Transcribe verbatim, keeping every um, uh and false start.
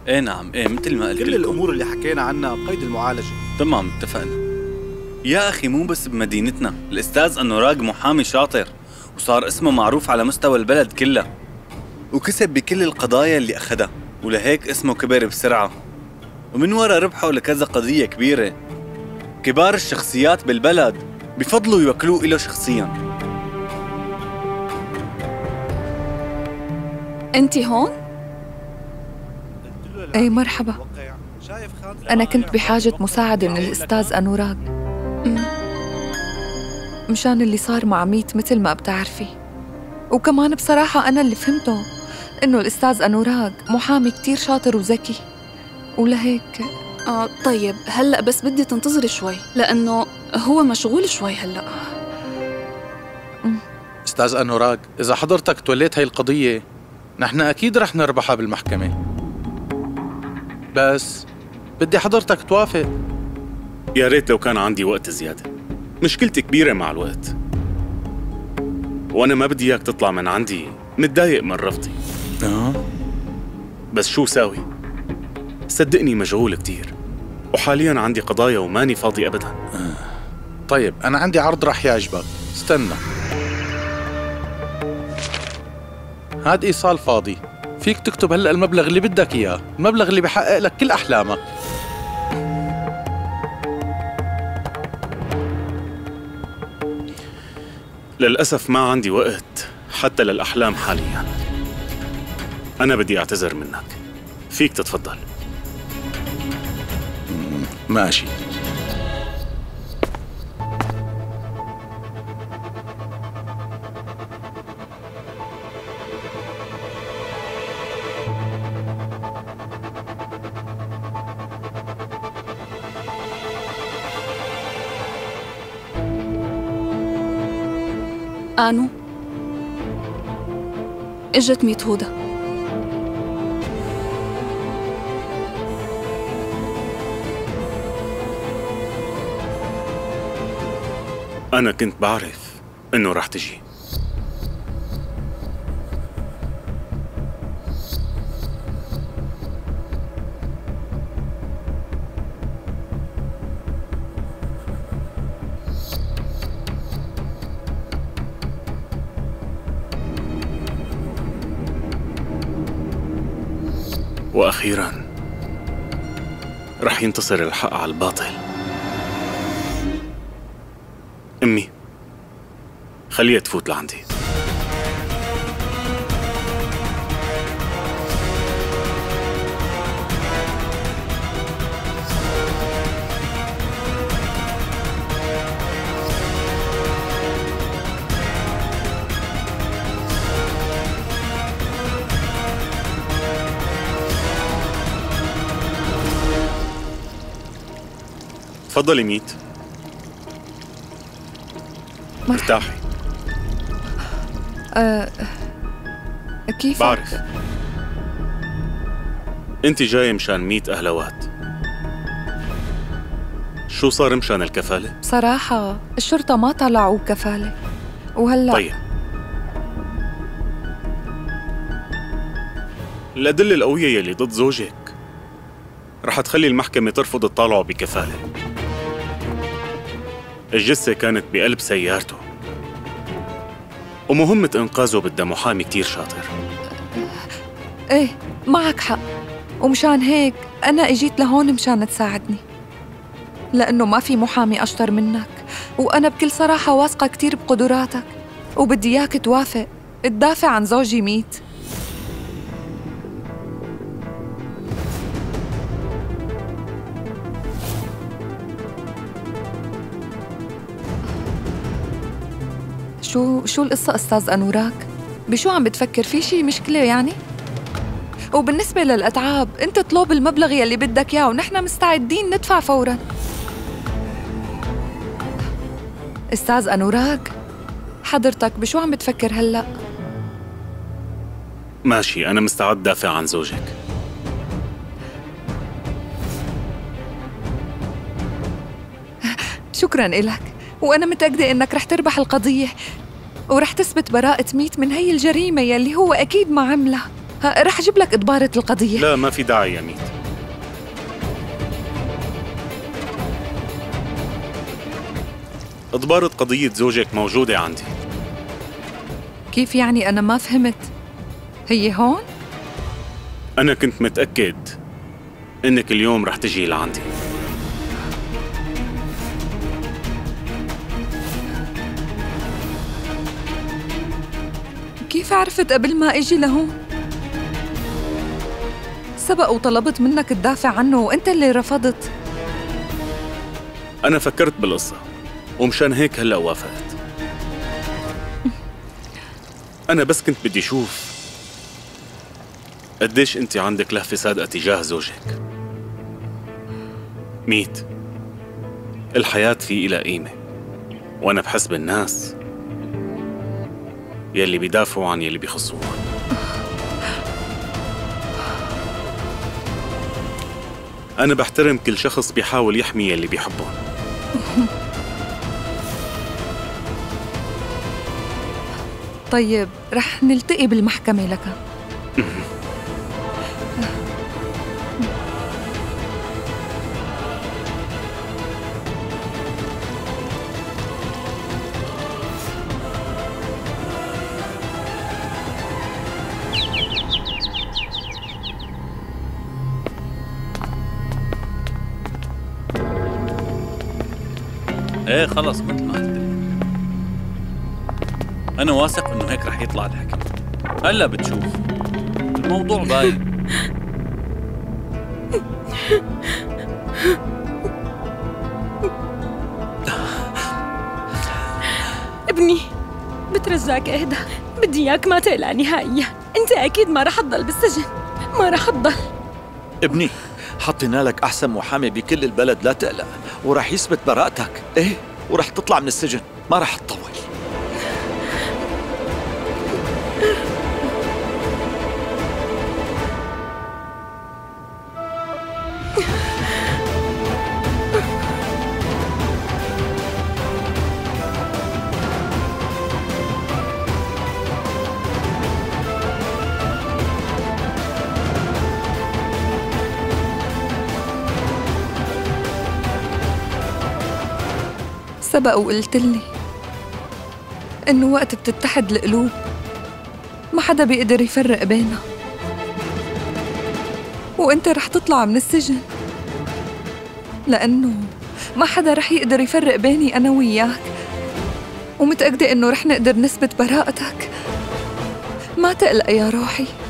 ايه نعم، ايه مثل ما قلت كل لكم. الأمور اللي حكينا عنها بقيد المعالجة. تمام، اتفقنا. يا أخي مو بس بمدينتنا، الأستاذ أنوراق محامي شاطر وصار اسمه معروف على مستوى البلد كله، وكسب بكل القضايا اللي أخدها، ولهيك اسمه كبر بسرعة، ومن وراء ربحه لكذا قضية كبيرة. كبار الشخصيات بالبلد بفضلوا يوكلوه إله شخصياً. أنتِ هون؟ أي مرحبا. أنا كنت بحاجة مساعدة من الأستاذ أنوراق مشان اللي صار مع ميت مثل ما بتعرفي، وكمان بصراحة أنا اللي فهمته إنه الأستاذ أنوراق محامي كتير شاطر وذكي، ولهيك آه طيب هلأ بس بدي تنتظري شوي لأنه هو مشغول شوي هلأ. أستاذ أنوراق، إذا حضرتك توليت هاي القضية نحن أكيد رح نربحها بالمحكمة، بس بدي حضرتك توافق. يا ريت لو كان عندي وقت زيادة، مشكلتي كبيرة مع الوقت، وأنا ما بدي إياك تطلع من عندي متضايق من رفضي. آه. بس شو ساوي؟ صدقني مشغول كتير، وحالياً عندي قضايا وماني فاضي أبداً. آه. طيب أنا عندي عرض رح يعجبك، استنى. هاد إيصال فاضي، فيك تكتب هلأ المبلغ اللي بدك إياه، المبلغ اللي بحقق لك كل أحلامك. للأسف ما عندي وقت حتى للأحلام حالياً. أنا بدي أعتذر منك، فيك تتفضل. ماشي. آنو إجت ميت هدى. أنا كنت بعرف إنه رح تجي. وأخيراً رح ينتصر الحق على الباطل. أمي خليها تفوت لعندي. تفضلي ميت. ارتاحي. أه كيف؟ بعرف انت جاي مشان ميت أهلوات. شو صار مشان الكفالة؟ بصراحة الشرطة ما طلعوا كفالة، وهلأ طيب الأدلة القوية يلي ضد زوجك رح تخلي المحكمة ترفض تطالعه بكفالة. الجثة كانت بقلب سيارته، ومهمة إنقاذه بدها محامي كتير شاطر. ايه معك حق، ومشان هيك أنا اجيت لهون مشان تساعدني، لأنه ما في محامي أشطر منك، وأنا بكل صراحة واثقة كتير بقدراتك، وبدي إياك توافق تدافع عن زوجي ميت. شو شو القصة أستاذ أنوراق؟ بشو عم بتفكر؟ في شي مشكلة يعني؟ وبالنسبة للأتعاب أنت اطلب المبلغ يلي بدك إياه ونحن مستعدين ندفع فوراً. أستاذ أنوراق، حضرتك بشو عم بتفكر هلأ؟ ماشي، أنا مستعد دافع عن زوجك. شكراً إلك، وأنا متأكدة إنك رح تربح القضية ورح تثبت براءة ميت من هي الجريمة يلي هو أكيد ما عملها. ها، رح أجيب لك إدبارة القضية. لا ما في داعي يا ميت. إدبارة قضية زوجك موجودة عندي. كيف يعني؟ أنا ما فهمت. هي هون؟ أنا كنت متأكد إنك اليوم رح تجي لعندي. كيف عرفت قبل ما أجي لهون؟ سبق وطلبت منك تدافع عنه وأنت اللي رفضت. أنا فكرت بالقصة ومشان هيك هلأ وافقت. أنا بس كنت بدي أشوف قديش أنت عندك لهفة صادقة تجاه زوجك. ميت، الحياة في إلها قيمة، وأنا بحس بالناس يلي بيدافعوا عن يلي بيخصوها. أنا بحترم كل شخص بيحاول يحمي يلي بيحبهم. طيب رح نلتقي بالمحكمة لك. ايه خلص مثل ما قلت. انا واثق انه هيك رح يطلع الحكم. هلا بتشوف الموضوع باين. ابني بترجاك اهدى، بدي اياك ما تقلق نهائيا. انت اكيد ما رح تضل بالسجن، ما رح تضل. ابني حطينا لك احسن محامي بكل البلد، لا تقلق، ورح يثبت براءتك. ايه، ورح تطلع من السجن، ما رح تطول. سبق وقلت لي إنه وقت بتتحد القلوب ما حدا بيقدر يفرق بيننا، وأنت رح تطلع من السجن لأنه ما حدا رح يقدر يفرق بيني أنا وياك، ومتأكدة إنه رح نقدر نثبت براءتك. ما تقلق يا روحي.